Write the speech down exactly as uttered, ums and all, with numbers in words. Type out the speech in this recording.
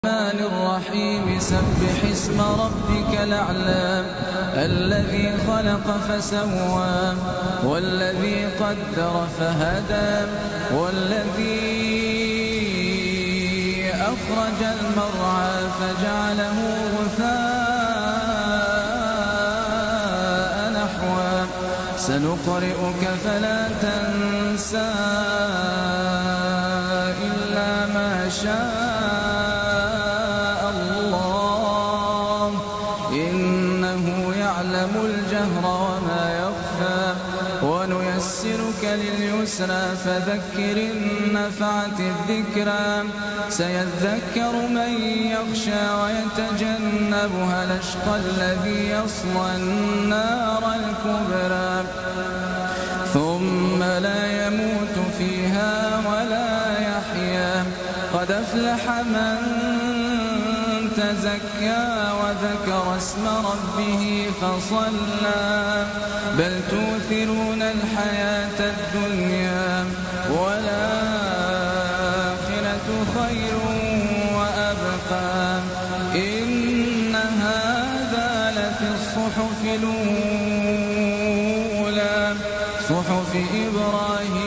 الرحمن الرحيم سبح اسم ربك الأعلى الذي خلق فسوى والذي قدر فهدى والذي أخرج المرعى فجعله غثاء نحوا سنقرئك فلا تنسى إلا ما شاء الجهر وما يخفى ونيسرك لليسرى فذكر إن نفعت الذكرى سيذكر من يخشى ويتجنبها الأشقى الذي يصلى النار الكبرى ثم لا يموت فيها ولا يحيا قد أفلح من تزكى وذكر اسم ربه فصلى بل توثرون الحياة الدنيا والآخرة خير وأبقى إن هذا لفي الصحف الأولى صحف إبراهيم